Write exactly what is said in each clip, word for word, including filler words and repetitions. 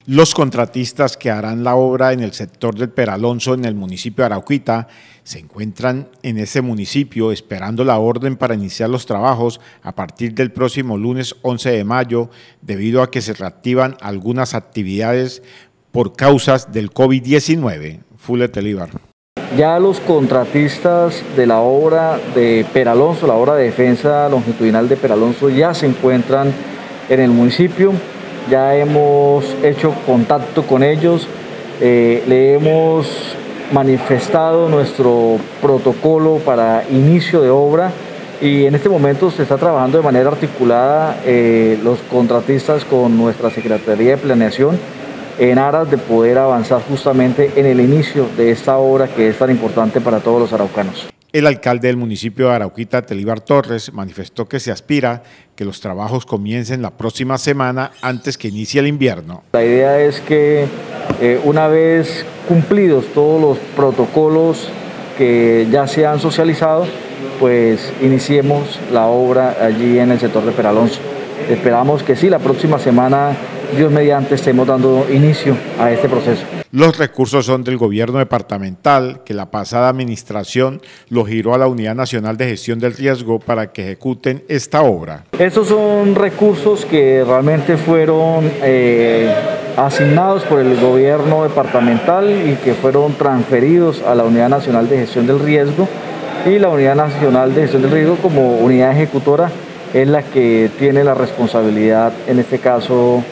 Los contratistas que harán la obra en el sector del Peralonso en el municipio de Arauquita se encuentran en ese municipio esperando la orden para iniciar los trabajos a partir del próximo lunes once de mayo, debido a que se reactivan algunas actividades por causas del COVID diecinueve. Fuller Telívar. Ya los contratistas de la obra de Peralonso, la obra de defensa longitudinal de Peralonso, ya se encuentran en el municipio. Ya hemos hecho contacto con ellos, eh, le hemos manifestado nuestro protocolo para inicio de obra y en este momento se está trabajando de manera articulada eh, los contratistas con nuestra Secretaría de Planeación en aras de poder avanzar justamente en el inicio de esta obra que es tan importante para todos los araucanos. El alcalde del municipio de Arauquita, Telívar Torres, manifestó que se aspira que los trabajos comiencen la próxima semana antes que inicie el invierno. La idea es que eh, una vez cumplidos todos los protocolos que ya se han socializado, pues iniciemos la obra allí en el sector de Peralonso. Esperamos que sí, la próxima semana, Dios mediante, estemos dando inicio a este proceso. Los recursos son del gobierno departamental, que la pasada administración lo giró a la Unidad Nacional de Gestión del Riesgo para que ejecuten esta obra. Estos son recursos que realmente fueron eh, asignados por el gobierno departamental y que fueron transferidos a la Unidad Nacional de Gestión del Riesgo, y la Unidad Nacional de Gestión del Riesgo, como unidad ejecutora, es la que tiene la responsabilidad, en este caso,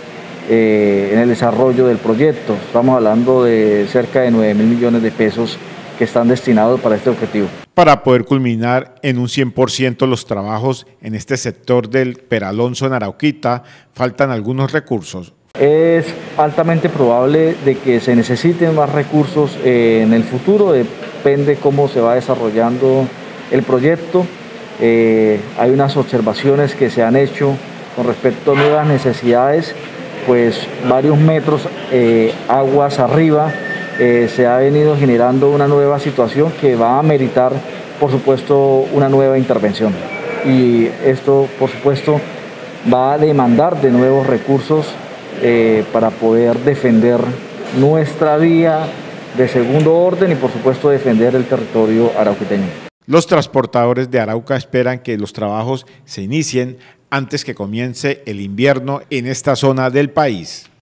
Eh, en el desarrollo del proyecto. Estamos hablando de cerca de nueve mil millones de pesos que están destinados para este objetivo. Para poder culminar en un cien por ciento los trabajos en este sector del Peralonso en Arauquita, faltan algunos recursos. Es altamente probable de que se necesiten más recursos eh, en el futuro, depende cómo se va desarrollando el proyecto. Eh, hay unas observaciones que se han hecho con respecto a nuevas necesidades, pues varios metros eh, aguas arriba eh, se ha venido generando una nueva situación que va a meritar, por supuesto, una nueva intervención. Y esto, por supuesto, va a demandar de nuevos recursos eh, para poder defender nuestra vía de segundo orden y, por supuesto, defender el territorio arauquiteño. Los transportadores de Arauca esperan que los trabajos se inicien antes que comience el invierno en esta zona del país.